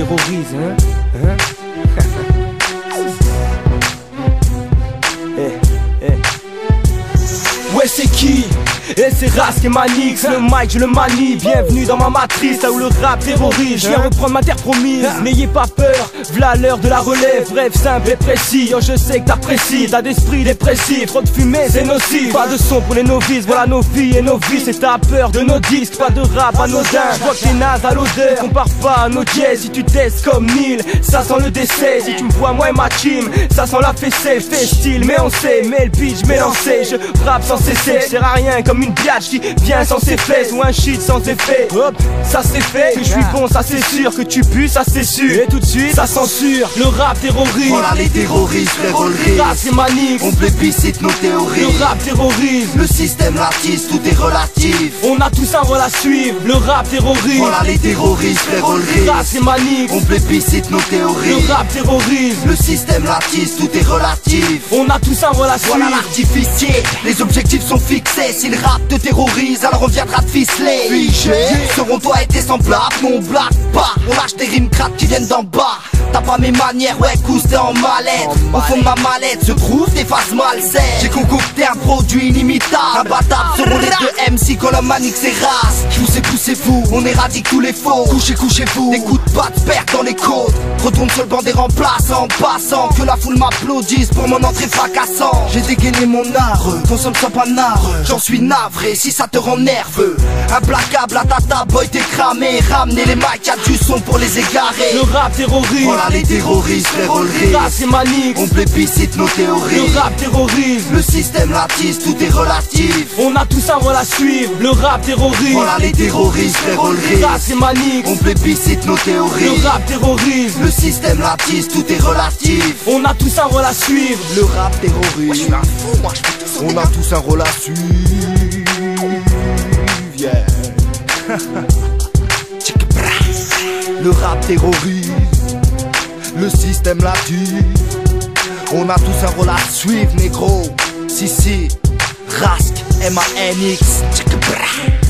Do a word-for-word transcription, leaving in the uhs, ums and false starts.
terrorise, hein, hein. Eh, eh. Ouais, c'est qui? Et c'est Rask et Manix, le mic je le manie. Bienvenue dans ma matrice, là où le rap terrorise. Je viens reprendre ma terre promise, n'ayez pas peur, v'là l'heure de la relève. Bref, simple et précis, yo je sais que t'apprécies. T'as d'esprit dépressif, trop de fumée c'est nocif. Pas de son pour les novices, voilà nos filles et nos vices. Et t'as peur de nos disques, pas de rap anodin. Je vois que t'es naze à l'odeur, compare pas à nos dièses. Si tu testes comme Neil, ça sent le décès. Si tu me vois moi et ma team, ça sent la fessée. Fait style, mais on sait, mais le pitch mélangé. Je rappe sans cesser, je sers à rien comme une biatch qui vient sans ses fesses ou un shit sans effet. Hop, ça c'est fait, que je suis bon ça c'est sûr, que tu pues ça c'est sûr. Et tout de suite ça censure, le rap terrorise. Voilà les terroristes, frérot le risque. Rap c'est Manix, on plébiscite nos théories. Le rap terrorise, le système latisse, tout est relatif. On a tous un rôle à suivre, le rap terrorise. Voilà les terroristes, frérot le risque. Rap c'est Manix, on plébiscite nos théories. Le rap terrorise, le système latisse, tout est relatif. On a tous un rôle à suivre. Voilà l'artificier, les objectifs sont fixés. Si le rap te terrorise, alors on viendra te ficeler. Figé, seront toi et tes semblables, non on blague pas. On lâche des rimes crades qui viennent d'en bas. T'as pas mes manières, ouais, cousse t'es en mallette. Au fond de ma mallette se trouvent des phases malsaines. J'ai concocté un produit inimitable, imbattable seront les deux M C comme Manix et Rask. Poussez, poussez-vous, on éradique tous les faux. Couchez, couchez-vous, des coups de patte perdent dans les côtes. Retourne sur le banc des remplaçants, passant que la foule m'applaudisse pour mon entrée fracassant. J'ai dégainé mon art, consomme sans pas nard. J'en suis navré si ça te rend nerveux. Implacable à ta table, boy t'es cramé. Ramenez les mics, y'a du son pour les égarer. Le rap terrorise, voilà les terroristes, frérot le risque. Rap c'est Manix, on plébiscite nos théories. Le rap terrorise, le système latisse, tout est relatif. On a tous un rôle à suivre, le rap terrorise. Voilà les terroristes, frérot le risque. Rap c'est Manix, on plébiscite nos théories. Le rap terrorise, le système latisse, tout est relatif. On a tous un rôle à suivre, le rap terrorise. Moi je suis un fou, moi je fais tout ça. On a tous un rôle à suivre. Yeah. Le rap terrorise, le système latisse. On a tous un rôle à suivre, négro. Si si, Rask, M A N X.